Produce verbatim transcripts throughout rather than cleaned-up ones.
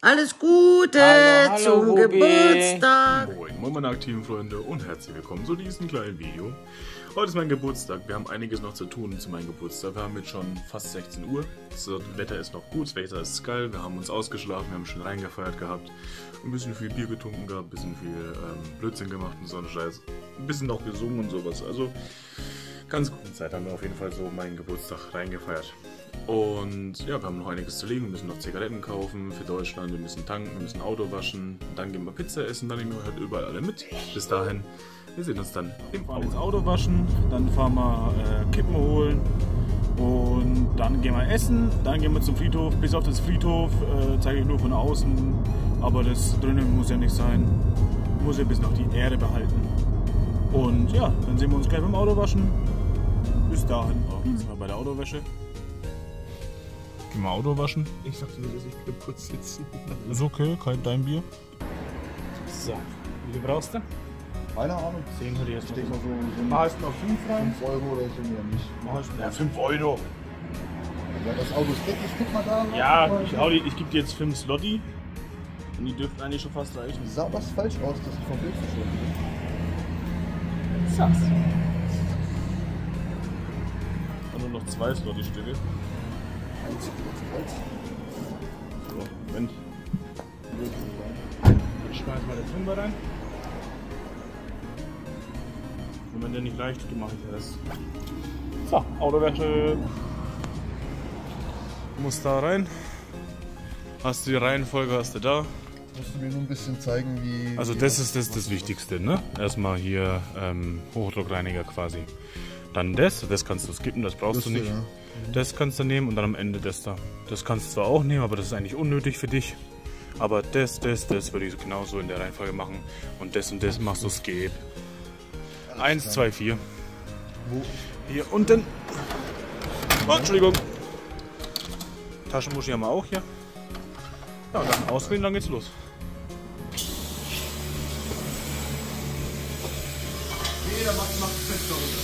Alles Gute hallo, hallo, zum Ruby. Geburtstag. Moin, moin meine aktiven Freunde und herzlich willkommen zu diesem kleinen Video. Heute ist mein Geburtstag, wir haben einiges noch zu tun zu meinem Geburtstag. Wir haben jetzt schon fast sechzehn Uhr, das Wetter ist noch gut, das Wetter ist geil, wir haben uns ausgeschlafen, wir haben schon reingefeiert gehabt, ein bisschen viel Bier getrunken gehabt, ein bisschen viel ähm, Blödsinn gemacht und so einen Scheiß, ein bisschen auch gesungen und sowas, also ganz gute Zeit haben wir auf jeden Fall so meinen Geburtstag reingefeiert. Und ja, wir haben noch einiges zu legen, wir müssen noch Zigaretten kaufen für Deutschland, wir müssen tanken, wir müssen Auto waschen, dann gehen wir Pizza essen, dann nehmen wir halt überall alle mit. Bis dahin, wir sehen uns dann im Fahren ins Auto waschen, dann fahren wir äh, Kippen holen und dann gehen wir essen, dann gehen wir zum Friedhof. Bis auf das Friedhof äh, zeige ich nur von außen, aber das drinnen muss ja nicht sein, muss ja bis noch die Erde behalten. Und ja, dann sehen wir uns gleich beim Auto waschen. Bis dahin, oh, jetzt sind wir bei der Autowäsche. Gehen wir Auto waschen. Ich dachte nur, dass ich kurz sitzen. Ist okay, kein dein Bier. So, wie viel brauchst du? Keine Ahnung. zehn hätte ich jetzt Ich denke mal so, so Mach ich mal fünf rein. fünf Euro oder so mehr nicht. Mach ich mal fünf Euro. Ja, das Auto ist dreckig, guck mal da. Ja, ich, hau die, ich gebe dir jetzt fünf Slotti. Und die dürften eigentlich schon fast reichen. Sah was falsch aus, dass ich vom Bild verschwunden bin. Sass. Und nur noch zwei Slotti-Stücke. Eins, eins. So, Moment. Ich schmeiß mal den Fünfer rein. Und wenn der nicht reicht, dann mache ich das. So, Autowäsche. Muss da rein. Hast du die Reihenfolge, hast du da. Musst du mir nur ein bisschen zeigen, wie. Also wie das ist das, das Wichtigste, ne? Erstmal hier ähm, Hochdruckreiniger quasi. Dann das, das kannst du skippen, das brauchst Das du nicht. ja. Das kannst du nehmen und dann am Ende das da. Das kannst du zwar auch nehmen, aber das ist eigentlich unnötig für dich. Aber das, das, das würde ich genauso in der Reihenfolge machen. Und das und das machst du skip. Eins, zwei, vier. Wo? Hier unten. Oh, Entschuldigung. Taschenmuschi haben wir auch hier. Ja, und dann auswählen, dann geht's los. Jeder macht, macht Fenster runter.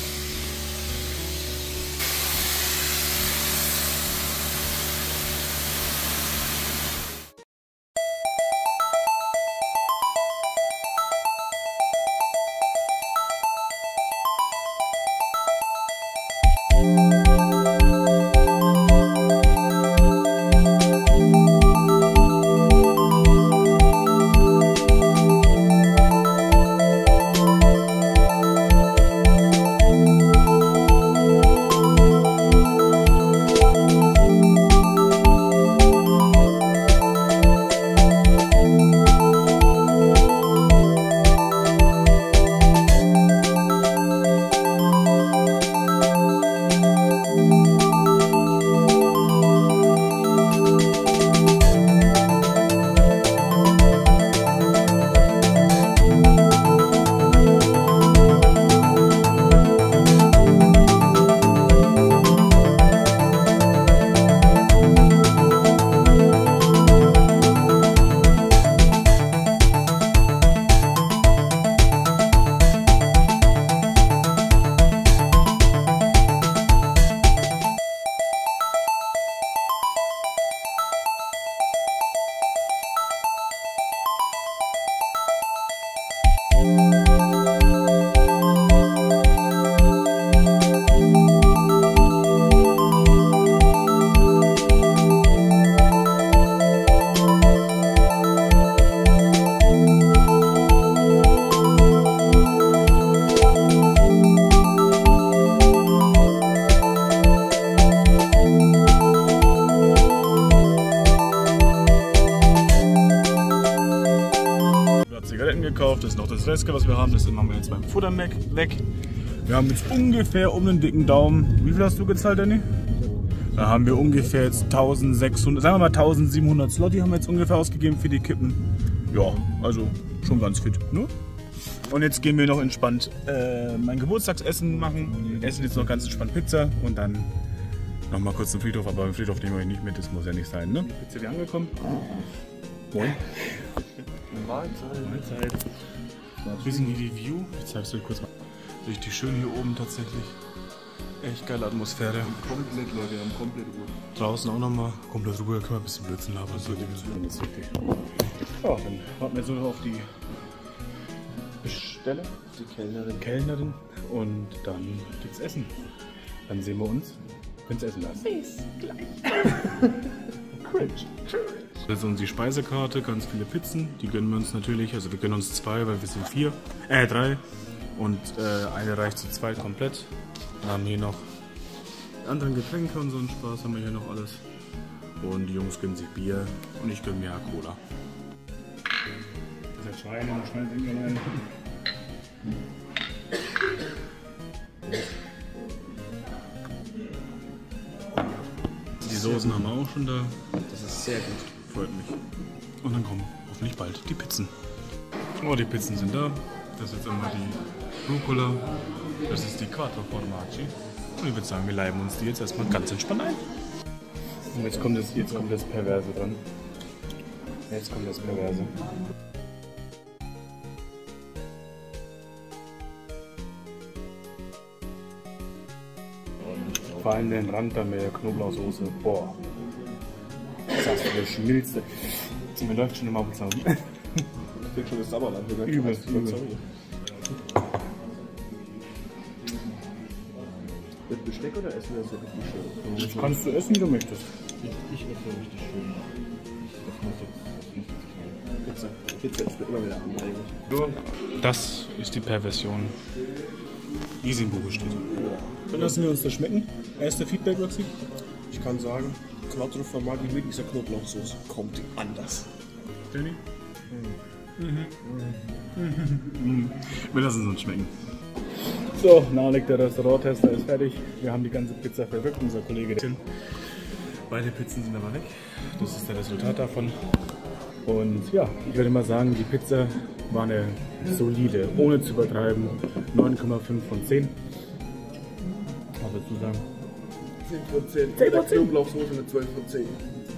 Gekauft. Das ist noch das Reste, was wir haben. Das machen wir jetzt beim Futter weg. Wir haben jetzt ungefähr um den dicken Daumen. Wie viel hast du gezahlt, Danny? Da haben wir ungefähr jetzt eintausendsechshundert, sagen wir mal eintausendsiebenhundert Slotti haben wir jetzt ungefähr ausgegeben für die Kippen. Ja, also schon ganz fit, ne? Und jetzt gehen wir noch entspannt äh, mein Geburtstagsessen machen. Wir essen jetzt noch ganz entspannt Pizza und dann noch mal kurz zum Friedhof. Aber im Friedhof nehmen wir euch nicht mit, das muss ja nicht sein, ne? Pizza die angekommen. Moin. Mahlzeit. Mahlzeit. Ein bisschen die View. Ich zeig's euch kurz mal. Richtig schön hier oben tatsächlich. Echt geile Atmosphäre. Komplett, Leute, wir haben komplett Ruhe. Draußen auch nochmal komplett Ruhe, können wir ein bisschen Blödsinn labern. Das ist richtig. Ja, dann warten wir jetzt nur noch auf die Bestelle, die Kellnerin. Kellnerin und dann gibt's Essen. Dann sehen wir uns, wenn's Essen ist. Bis gleich. Cringe. Das ist unsere Speisekarte, ganz viele Pizzen, die gönnen wir uns natürlich. Also wir gönnen uns zwei, weil wir sind vier, äh drei. Und äh, eine reicht zu zweit komplett. Wir haben hier noch die anderen Getränke und so einen Spaß, haben wir hier noch alles. Und die Jungs gönnen sich Bier und ich gönne mir Cola. Das ist ja Schweine, noch Schweine trinken rein. Die Soßen haben wir auch schon da. Das ist sehr gut. Freut mich. Und dann kommen hoffentlich bald die Pizzen. Oh, die Pizzen sind da. Das ist jetzt einmal die Rucola. Das ist die Quattro Formaggi. Und ich würde sagen, wir leiben uns die jetzt erstmal ganz entspannt ein. Und jetzt kommt das, jetzt kommt das Perverse dran. Jetzt kommt das Perverse. Vor allem den Rand da mit der Knoblauchsoße. Boah. Das ist der schmilzte. Mir läuft schon immer auf den Zaun. Ich krieg schon das Sauerland. Übel, übel. Mit Besteck oder essen wir das so richtig schön? Das kannst du essen, wie du möchtest. Ich, ich esse richtig schön. Das muss jetzt, das muss jetzt Pizza. Pizza ist mir immer wieder an eigentlich. Das ist die Perversion, wie sie im Buche steht. Dann lassen wir uns das schmecken. Erste Feedback, Roxy? Ich kann sagen, Quattro Formaggi mit dieser Knoblauchsoße kommt anders. Danny? Mhm. Mhm. Wir lassen es uns schmecken. So, Nalik, der Restauranttester, ist fertig. Wir haben die ganze Pizza verwirkt, unser Kollege. Beide Pizzen sind aber weg. Das ist das Resultat davon. Und ja, ich würde mal sagen, die Pizza war eine solide, ohne zu übertreiben, neun Komma fünf von zehn. Was würdest du sagen? zehn von zehn. zehn von zehn. Knoblauchsoße mit zwölf von zehn.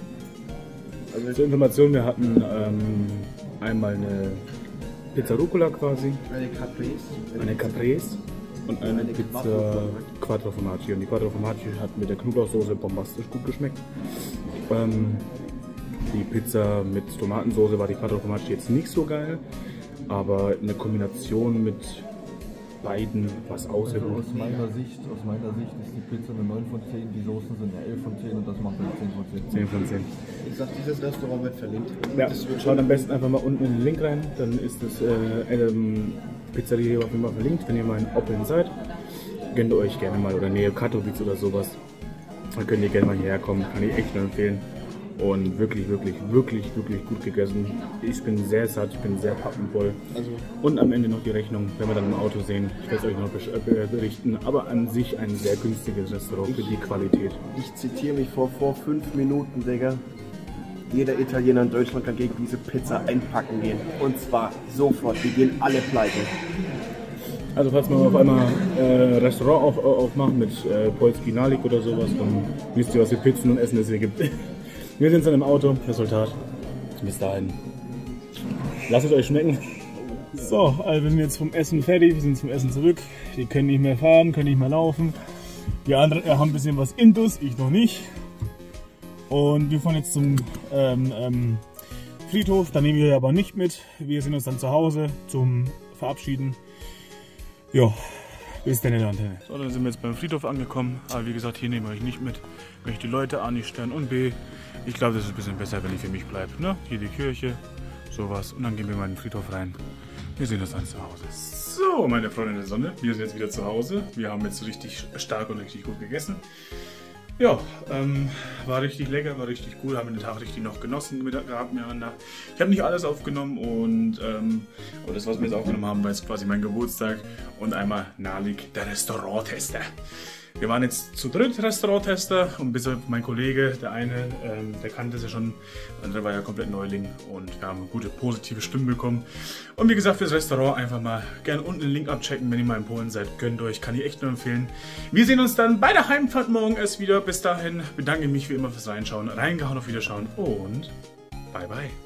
Also zur Information, wir hatten ähm, einmal eine Pizza Rucola quasi. Eine Caprese. Eine Caprese. Und eine, eine Pizza Quattro Formaggi. Und die Quattro Formaggi hat mit der Knoblauchsoße bombastisch gut geschmeckt. Ähm, die Pizza mit Tomatensoße war die Quattro Formaggi jetzt nicht so geil, aber eine Kombination mit beiden was außer also aus meiner Sicht, aus meiner Sicht ist die Pizza eine neun von zehn, die Soßen sind eine elf von zehn und das macht eine zehn von zehn. zehn von zehn. Ich sag, dieses Restaurant wird verlinkt. Ja, schaut am besten einfach mal unten in den Link rein, dann ist das äh, ähm, Pizzeria hier auf jeden Fall verlinkt, wenn ihr mal in Oppeln seid. Gönnt ihr euch gerne mal oder Nähe Katowice oder sowas. Dann könnt ihr gerne mal hierher kommen, kann ich echt nur empfehlen. Und wirklich, wirklich, wirklich, wirklich gut gegessen. Ich bin sehr satt, ich bin sehr pappenvoll. Also, und am Ende noch die Rechnung, wenn wir dann im Auto sehen. Ich werde es euch noch berichten. Aber an sich ein sehr günstiges Restaurant für die Qualität. ich zitiere mich vor, vor fünf Minuten, Digga. Jeder Italiener in Deutschland kann gegen diese Pizza einpacken gehen. Und zwar sofort. Wir gehen alle pleite. Also falls wir auf einmal äh, Restaurant auf, aufmachen mit äh, Polski Nalik oder sowas, dann wisst ihr, was für Pizzen und Essen es hier gibt. Wir sind dann im Auto. Resultat. Bis dahin. Lasst es euch schmecken. So, also wir sind jetzt vom Essen fertig. Wir sind zum Essen zurück. Die können nicht mehr fahren, können nicht mehr laufen. Die anderen haben ein bisschen was Intus, ich noch nicht. Und wir fahren jetzt zum ähm, ähm, Friedhof. Da nehmen wir euch aber nicht mit. Wir sind uns dann zu Hause zum Verabschieden. Ja, bis dann in der Antenne. So, dann sind wir jetzt beim Friedhof angekommen. Aber wie gesagt, hier nehmen wir euch nicht mit. Ich möchte die Leute A nicht stören und B, ich glaube, das ist ein bisschen besser, wenn ich für mich bleibe. Ne? Hier die Kirche, sowas. Und dann gehen wir mal in den Friedhof rein. Wir sehen uns dann zu Hause. So, meine Freunde der Sonne, wir sind jetzt wieder zu Hause. Wir haben jetzt richtig stark und richtig gut gegessen. Ja, ähm, war richtig lecker, war richtig cool, haben den Tag richtig noch genossen mit, gehabt miteinander. Ich habe nicht alles aufgenommen und ähm, aber das, was wir jetzt aufgenommen haben, war jetzt quasi mein Geburtstag und einmal Nalik, der Restauranttester. Wir waren jetzt zu dritt Restauranttester und bis auf mein Kollege, der eine, ähm, der kannte es ja schon, der andere war ja komplett Neuling und wir haben gute positive Stimmen bekommen. Und wie gesagt, fürs Restaurant einfach mal gerne unten den Link abchecken, wenn ihr mal in Polen seid, gönnt euch, kann ich echt nur empfehlen. Wir sehen uns dann bei der Heimfahrt morgen erst wieder. Bis dahin bedanke ich mich wie immer fürs Reinschauen, reingehauen, auf Wiederschauen und bye bye.